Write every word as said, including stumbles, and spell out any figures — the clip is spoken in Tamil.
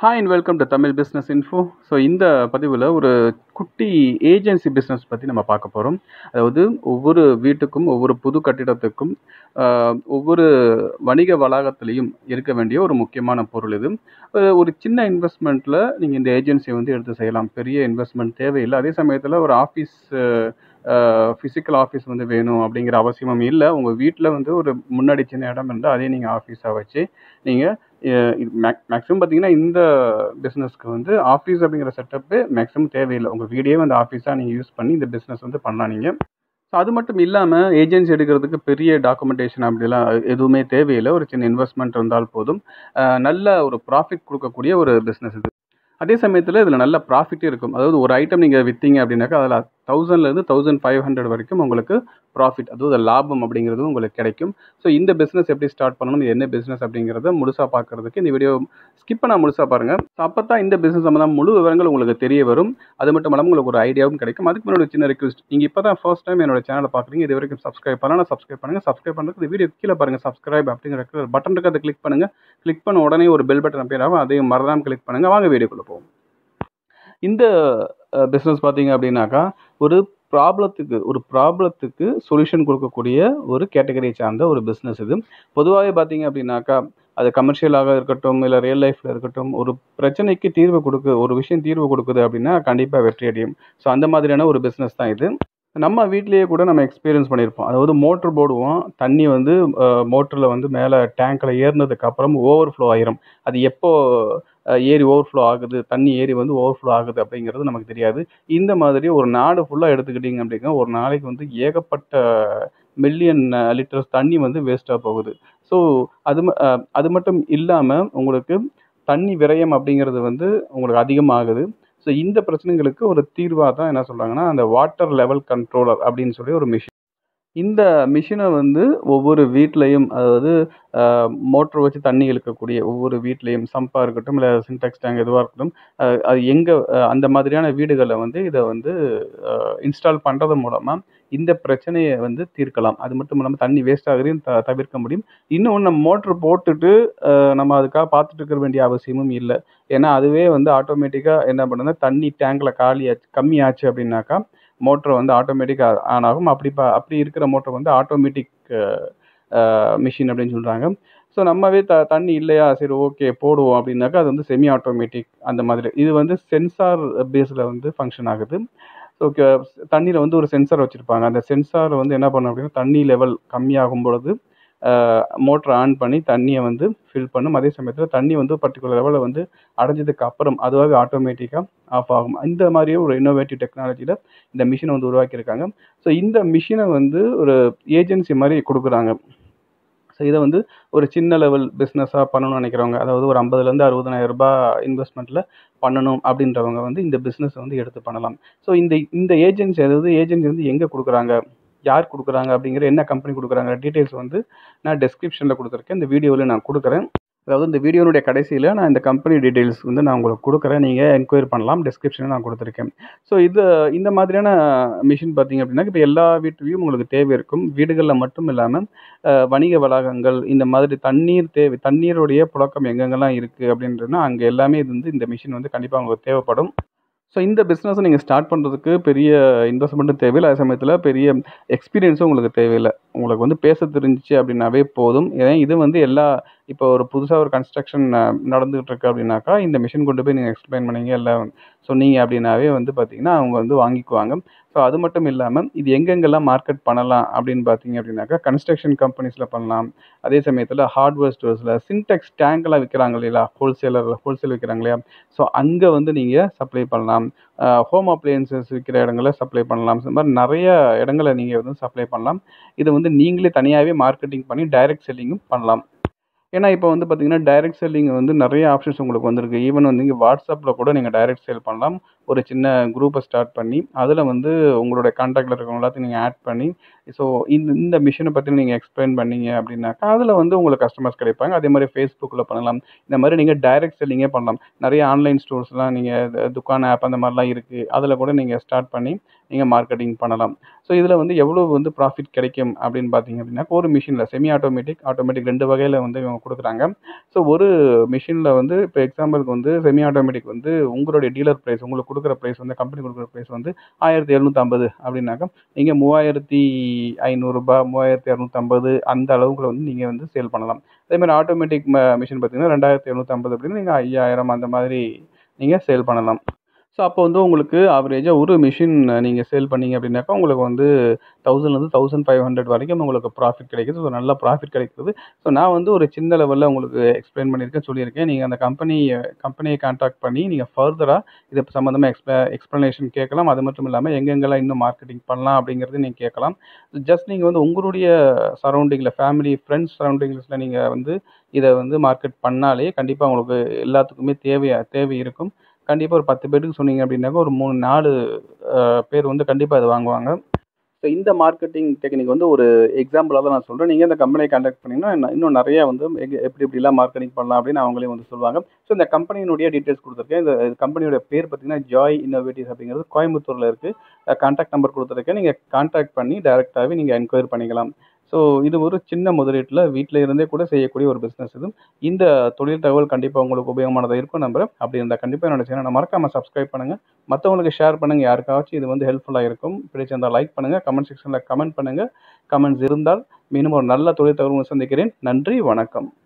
Hi and welcome to Tamil business info. So இந்த பதிவில் ஒரு குட்டி ஏஜென்சி பிஸ்னஸ் பற்றி நம்ம பார்க்க போகிறோம். அதாவது ஒவ்வொரு வீட்டுக்கும் ஒவ்வொரு புது கட்டிடத்துக்கும் ஆஹ், ஒவ்வொரு வணிக வளாகத்திலையும் இருக்க வேண்டிய ஒரு முக்கியமான பொருள் இது. அஹ், ஒரு சின்ன இன்வெஸ்ட்மெண்ட்டில் நீங்கள் இந்த ஏஜென்சியை வந்து எடுத்து செய்யலாம். பெரிய இன்வெஸ்ட்மெண்ட் தேவையில்லை. அதே சமயத்தில் ஒரு ஆஃபீஸ் ஃபிசிக்கல் ஆஃபீஸ் வந்து வேணும் அப்படிங்கிற அவசியமும் இல்லை. உங்கள் வீட்டில் வந்து ஒரு முன்னாடி சின்ன இடம் இருந்தால் அதே நீங்கள் ஆஃபீஸாக வச்சு நீங்கள் மேக்ஸிமம் பார்த்தீங்கன்னா இந்த பிஸ்னஸ்க்கு வந்து ஆஃபீஸ் அப்படிங்கிற செட்டப்பு மேக்ஸிமம் தேவையில்லை. உங்கள் வீடியோ வந்து ஆஃபீஸாக நீங்கள் யூஸ் பண்ணி இந்த பிஸ்னஸ் வந்து பண்ணலாம் நீங்கள். ஸோ அது மட்டும் இல்லாமல் ஏஜென்சி எடுக்கிறதுக்கு பெரிய டாக்குமெண்டேஷன் அப்படிலாம் எதுவுமே தேவையில்லை. ஒரு சின்ன இன்வெஸ்ட்மெண்ட் இருந்தால் போதும். அஹ் நல்ல ஒரு ப்ராஃபிட் கொடுக்கக்கூடிய ஒரு பிஸ்னஸ் இது. அதே சமயத்தில் இதில் நல்ல ப்ராஃபிட்டே இருக்கும். அதாவது ஒரு ஐட்டம் நீங்கள் விற்றீங்க அப்படின்னாக்கா அதில் தௌசண்ட்லேருந்து தௌசண்ட் ஃபைவ் ஹண்ட்ரட் வரைக்கும் உங்களுக்கு ப்ராஃபிட், அதாவது லாபம் அப்படிங்கிறது உங்களுக்கு கிடைக்கும். ஸோ இந்த பிஸ்னஸ் எப்படி ஸ்டார்ட் பண்ணணும், இது என்ன பிஸ்னஸ் அப்படிங்கிறத முழுசாக பார்க்கறதுக்கு இந்த வீடியோ ஸ்கிப் பண்ணால் முழுசாக பாருங்கள். ஸோ அப்போ தான் இந்த பிஸ்னஸ் சம்மந்தம் முழு விவரங்கள் உங்களுக்கு தெரிய வரும். அது மட்டும் இல்லாமல் உங்களுக்கு ஒரு ஐடியாவும் கிடைக்கும். அதுக்கு முன்னாடி ஒரு சின்ன ரிக்வெஸ்ட், நீங்கள் இப்போ தான் ஃபர்ஸ்ட் டைம் என்னோட சேனலை பார்க்குறீங்க, இது வரைக்கும் சப்ஸ்கிரைப் பண்ணலாம், சப்ஸ்கிரைப் பண்ணுங்கள். சப்ஸ்கிரைப் பண்ணுறதுக்கு இந்த வீடியோ கீழே பாருங்கள், சப்ஸ்கிரைப் அப்படிங்கிற ஒரு பட்டன் இருக்குது, அதை கிளிக் பண்ணுங்கள். கிளிக் பண்ண உடனே ஒரு பெல் பட்டன் அப்பேர் ஆகும், அதையும் மறக்காமல் கிளிக் பண்ணுங்கள். வாங்க வீடியோக்குள்ளே போவோம். இந்த பிஸ்னஸ் பார்த்தீங்க அப்படின்னாக்கா ஒரு ப்ராப்ளத்துக்கு ஒரு ப்ராப்ளத்துக்கு சொல்யூஷன் கொடுக்கக்கூடிய ஒரு கேட்டகரியை சார்ந்த ஒரு பிஸ்னஸ் இது. பொதுவாகவே பார்த்தீங்க அப்படின்னாக்கா அது கமர்ஷியலாக இருக்கட்டும் இல்லை ரியல் லைஃப்பில் இருக்கட்டும், ஒரு பிரச்சனைக்கு தீர்வு கொடுக்கு ஒரு விஷயம் தீர்வு கொடுக்குது அப்படின்னா கண்டிப்பாக வெற்றி அடையும். ஸோ அந்த மாதிரியான ஒரு பிஸ்னஸ் தான் இது. நம்ம வீட்டிலேயே கூட நம்ம எக்ஸ்பீரியன்ஸ் பண்ணியிருப்போம். அதாவது மோட்ரு போடுவோம், தண்ணி வந்து மோட்டரில் வந்து மேலே டேங்க்கில் ஏறினதுக்கு அப்புறம் ஓவர் ஃப்ளோ ஆயிரும். அது எப்போ அஹ், ஏரி ஓவர் ஃப்ளோ ஆகுது, தண்ணி ஏரி வந்து ஓவர் ஃப்ளோ ஆகுது அப்படிங்கிறது நமக்கு தெரியாது. இந்த மாதிரி ஒரு நாடு ஃபுல்லாக எடுத்துக்கிட்டிங்க அப்படின்னா ஒரு நாளைக்கு வந்து ஏகப்பட்ட மில்லியன் லிட்டர்ஸ் தண்ணி வந்து வேஸ்ட்டாக போகுது. ஸோ அது ம- அஹ், அது மட்டும் இல்லாமல் உங்களுக்கு தண்ணி விரயம் அப்படிங்கிறது வந்து உங்களுக்கு அதிகமாகுது. ஸோ இந்த பிரச்சனைகளுக்கு ஒரு தீர்வாக தான் என்ன சொல்கிறாங்கன்னா அந்த வாட்டர் லெவல் கண்ட்ரோலர் அப்படின்னு சொல்லி ஒரு மிஷின். இந்த மிஷினை வந்து ஒவ்வொரு வீட்லேயும், அதாவது மோட்ரு வச்சு தண்ணி இழுக்கக்கூடிய ஒவ்வொரு வீட்லேயும், சம்பாக இருக்கட்டும் இல்லை சின்டெக்ஸ் டேங்க் எதுவாக இருக்கட்டும், அஹ், அது எங்கே அந்த மாதிரியான வீடுகளில் வந்து இதை வந்து இன்ஸ்டால் பண்ணுறது மூலமாக இந்த பிரச்சனையை வந்து தீர்க்கலாம். அது மட்டும் இல்லாமல் தண்ணி வேஸ்ட் ஆகுறதையும் த தவிர்க்க முடியும். இன்னொன்று, நம்ம மோட்ரு போட்டுட்டு அஹ், நம்ம அதுக்காக பார்த்துட்டு இருக்க வேண்டிய அவசியமும் இல்லை. ஏன்னா அதுவே வந்து ஆட்டோமேட்டிக்காக என்ன பண்ணுதுன்னா தண்ணி டேங்கில் காலியாச்சு கம்மியாச்சு அப்படின்னாக்கா மோட்டர் வந்து ஆட்டோமேட்டிக்காக ஆன் ஆகும். அப்படி ப அப்படி இருக்கிற மோட்டர் வந்து ஆட்டோமேட்டிக் மிஷின் அப்படின்னு சொல்கிறாங்க. ஸோ நம்மவே த தண்ணி இல்லையா, சரி ஓகே போடுவோம் அப்படின்னாக்கா அது வந்து செமி ஆட்டோமேட்டிக் அந்த மாதிரி. இது வந்து சென்சார் பேஸில் வந்து ஃபங்க்ஷன் ஆகுது. ஸோ தண்ணியில் வந்து ஒரு சென்சார் வச்சுருப்பாங்க. அந்த சென்சார் வந்து என்ன பண்ணும் அப்படின்னா தண்ணி லெவல் கம்மியாகும் பொழுது மோட்டரை ஆன் பண்ணி தண்ணியை வந்து ஃபில் பண்ணும். அதே சமயத்தில் தண்ணி வந்து பர்டிகுலர் லெவலில் வந்து அடைஞ்சதுக்கு அப்புறம் அதுவாக ஆட்டோமேட்டிக்காக ஆஃப் ஆகும். இந்த மாதிரியே ஒரு இன்னோவேட்டிவ் டெக்னாலஜியில் இந்த மிஷினை வந்து உருவாக்கியிருக்காங்க. ஸோ இந்த மிஷினை வந்து ஒரு ஏஜென்சி மாதிரி கொடுக்குறாங்க. ஸோ இதை வந்து ஒரு சின்ன லெவல் பிஸ்னஸாக பண்ணணும்னு நினைக்கிறவங்க, அதாவது ஒரு ஐம்பதுலேருந்து அறுபதனாயிரம் ரூபாய் இன்வெஸ்ட்மெண்ட்டில் பண்ணணும் அப்படின்றவங்க வந்து இந்த பிஸ்னஸ் வந்து எடுத்து பண்ணலாம். ஸோ இந்த இந்த ஏஜென்சி, அதாவது ஏஜென்சி வந்து எங்கே கொடுக்குறாங்க, யார் கொடுக்குறாங்க அப்படிங்கிற, என்ன கம்பெனி கொடுக்குறாங்க டீட்டெயில்ஸ் வந்து நான் டெஸ்கிரிப்ஷனில் கொடுத்துருக்கேன். இந்த வீடியோவில் நான் கொடுக்குறேன். அதாவது இந்த வீடியோனுடைய கடைசியில் நான் இந்த கம்பெனி டீட்டெயில்ஸ் வந்து நான் உங்களுக்கு கொடுக்குறேன். நீங்கள் என்கொயரி பண்ணலாம். டிஸ்கிரிப்ஷனில் நான் கொடுத்துருக்கேன். ஸோ இது இந்த மாதிரியான மிஷின் பார்த்தீங்க அப்படின்னா இப்போ எல்லா வீட்லேயும் உங்களுக்கு தேவை இருக்கும். வீடுகளில் மட்டும் இல்லாமல் வணிக வளாகங்கள், இந்த மாதிரி தண்ணீர் தேவை, தண்ணீருடைய புழக்கம் எங்கெங்கெல்லாம் இருக்குது அப்படின்றதுனா அங்கே எல்லாமே இது வந்து இந்த மிஷின் வந்து கண்டிப்பாக உங்களுக்கு தேவைப்படும். ஸோ இந்த பிஸ்னஸை நீங்கள் ஸ்டார்ட் பண்ணுறதுக்கு பெரிய இன்வெஸ்ட்மெண்ட்டும் தேவையில்லை. அதே சமயத்தில் பெரிய எக்ஸ்பீரியன்ஸும் உங்களுக்கு தேவையில்லை. உங்களுக்கு வந்து பேச தெரிஞ்சிச்சு அப்படின்னாவே போதும். ஏன்னா இது வந்து எல்லா இப்போ ஒரு புதுசாக ஒரு கன்ஸ்ட்ரக்ஷன் நடந்துகிட்டு இருக்கு அப்படின்னாக்கா இந்த மிஷின் கொண்டு போய் நீங்கள் எக்ஸ்பிளைன் பண்ணீங்க எல்லாம் சொன்னீங்க அப்படின்னாவே வந்து பார்த்தீங்கன்னா அவங்க வந்து வாங்கிக்குவாங்க. ஸோ அது மட்டும் இல்லாமல் இது எங்கெங்கெல்லாம் மார்க்கெட் பண்ணலாம் அப்படின்னு பார்த்தீங்க அப்படின்னாக்கா கன்ஸ்ட்ரக்ஷன் கம்பெனிஸில் பண்ணலாம். அதே சமயத்தில் ஹார்ட்வேர் ஸ்டோர்ஸில் சின்டெக்ஸ் டேங்க்லாம் விற்கிறாங்க இல்லையா, ஹோல்சேலர் ஹோல்சேல் விற்கிறாங்க இல்லையா, ஸோ அங்கே வந்து நீங்கள் சப்ளை பண்ணலாம். ஹோம் அப்ளையன்சஸ் விற்கிற இடங்களில் சப்ளை பண்ணலாம். இந்த மாதிரி நிறைய இடங்களை நீங்கள் வந்து சப்ளை பண்ணலாம். இதை வந்து நீங்களே தனியாகவே மார்க்கெட்டிங் பண்ணி டைரக்ட் செல்லிங்கும் பண்ணலாம். ஏன்னா இப்போ வந்து பார்த்தீங்கன்னா டைரக்ட் செல்லிங் வந்து நிறைய ஆப்ஷன்ஸ் உங்களுக்கு வந்திருக்கு. ஈவன் வந்து நீங்கள் வாட்ஸ்அப்பில் கூட நீங்கள் டைரக்ட் சேல் பண்ணலாம். ஒரு சின்ன குரூப்பை ஸ்டார்ட் பண்ணி அதில் வந்து உங்களுடைய கான்டாக்டில் இருக்கிறவங்க எல்லாத்தையும் நீங்கள் ஆட் பண்ணி, ஸோ இந்த இந்த மிஷினை பற்றி நீங்கள் எக்ஸ்பிளைன் பண்ணீங்க அப்படின்னாக்கா அதில் வந்து உங்களுக்கு கஸ்டமர்ஸ் கிடைப்பாங்க. அதே மாதிரி ஃபேஸ்புக்கில் பண்ணலாம். இந்த மாதிரி நீங்கள் டைரக்ட் செல்லிங்கே பண்ணலாம். நிறைய ஆன்லைன் ஸ்டோர்ஸ்லாம் நீங்கள் துக்கான் ஆப் அந்த மாதிரிலாம் இருக்குது. அதில் கூட நீங்கள் ஸ்டார்ட் பண்ணி நீங்கள் மார்க்கெட்டிங் பண்ணலாம். ஸோ இதில் வந்து எவ்வளோ வந்து ப்ராஃபிட் கிடைக்கும் அப்படின்னு பார்த்தீங்க அப்படின்னா ஒரு மிஷினில் செமி ஆட்டோமேட்டிக், ஆட்டோமேட்டிக் ரெண்டு வகையில் வந்து இவங்க குடுக்குறாங்க. ஸோ ஒரு மிஷின்ல வந்து இப்போ எக்ஸாம்பிளுக்கு வந்து செமி ஆட்டோமேட்டிக் வந்து உங்களுடைய டீலர் பிரைஸ் உங்களுக்கு குடுக்குற பிரைஸ் வந்து கம்பெனி குடுக்குற பிரைஸ் வந்து ரூ. ஆயிரத்தி எழுநூற்று ஐம்பது அப்படின்னாக்கா, நீங்க ரூ. மூவாயிரத்தி ஐநூறு ரூ. மூவாயிரத்தி இருநூற்று ஐம்பது அந்த அளவுக்குள்ள வந்து நீங்க வந்து சேல் பண்ணலாம். அதே மாரி ஆட்டோமேட்டிக் ம மிஷின் பார்த்தீங்கன்னா, இரண்டாயிரத்தி எழுநூற்று ஐம்பது அப்படின்னு நீங்க ஐயாயிரம் அந்த மாதிரி நீங்க சேல் பண்ணலாம். ஸோ அப்போ வந்து உங்களுக்கு ஆவரேஜா ஒரு மிஷின் நீங்க சேல் பண்ணீங்க அப்படின்னாக்கா, உங்களுக்கு வந்து ஆயிரத்திலிருந்து பதினைந்து வரைக்கும் உங்களுக்கு ப்ராஃபிட் கிடைக்குது. ஸோ நல்ல ப்ராஃபிட் கிடைக்குது. ஸோ நான் வந்து ஒரு சின்ன லெவல்ல உங்களுக்கு எக்ஸ்பிளைன் பண்ணியிருக்கேன், சொல்லியிருக்கேன். நீங்க அந்த கம்பெனிய கம்பெனிய கான்டாக்ட் பண்ணி நீங்க ஃபர்தரா இது சம்மந்தமா எக்ஸ்ப்ள எக்ஸ்ப்ளனேஷன் கேட்கலாம். அது மட்டும் இல்லாம எங்கெங்கெல்லாம் இன்னும் மார்க்கெட்டிங் பண்ணலாம் அப்படிங்கிறதையும் நீங்க கேட்கலாம். ஜஸ்ட் நீங்க வந்து உங்களுடைய சரவுண்டிங்ல ஃபேமிலி, ஃப்ரெண்ட்ஸ் சரவுண்டிங்ஸ்ல நீங்க வந்து இத வந்து மார்க்கெட் பண்ணாலே கண்டிப்பா உங்களுக்கு எல்லாத்துக்குமே தேவையா தேவை இருக்கும். கண்டிப்பா ஒரு பத்து பேருக்கு சொன்னீங்க அப்படின்னாக்கா, ஒரு மூணு, நாலு அ பேர் வந்து கண்டிப்பா இத வாங்குவாங்க. ஸோ இந்த மார்க்கெட்டிங் டெக்னிக் வந்து ஒரு எக்ஸாம்பிளா தான் நான் சொல்றேன். நீங்க இந்த கம்பெனிய கான்டாக்ட் பண்ணீங்கன்னா, இன்னும் இன்னும் நெறைய வந்து எங்க எப்படி எப்படிலாம் மார்க்கெட்டிங் பண்ணலாம் அப்படின்னு அவங்களே வந்து சொல்லுவாங்க. ஸோ இந்த கம்பெனியினுடைய டீட்டெயில்ஸ் குடுத்துருக்கேன். இந்த கம்பெனியோட பேர் பார்த்தீங்கன்னா, ஜாய் இன்னோவேட்டிவ்ஸ் அப்படிங்கிறது கோயம்புத்தூர்ல இருக்கு. அ கான்டாக்ட் நம்பர் குடுத்துருக்கேன். நீங்க கான்டாக்ட் பண்ணி டைரக்ட்டாவே நீங்க என்கொயரி பண்ணிக்கலாம். ஸோ இது ஒரு சின்ன முதலீட்டுல வீட்ல இருந்தே கூட செய்யக்கூடிய ஒரு பிசினஸ் இது. இந்த தொழில் தகவல் கண்டிப்பா உங்களுக்கு உபயோகமானதா இருக்கும் நம்புறேன். அப்படி இருந்தா கண்டிப்பா என்னோட சேனல மறக்காம சப்ஸ்கிரைப் பண்ணுங்க. மத்தவங்களுக்கு ஷேர் பண்ணுங்க. யாருக்காச்சும் இது வந்து ஹெல்ப்ஃபுல்லா இருக்கும். பிடிச்சிருந்தா லைக் பண்ணுங்க. கமெண்ட் செக்ஷன்ல கமெண்ட் பண்ணுங்க. கமெண்ட்ஸ் இருந்தால் மீண்டும் ஒரு நல்ல தொழில் தகவலுடன் சந்திக்கிறேன். நன்றி, வணக்கம்.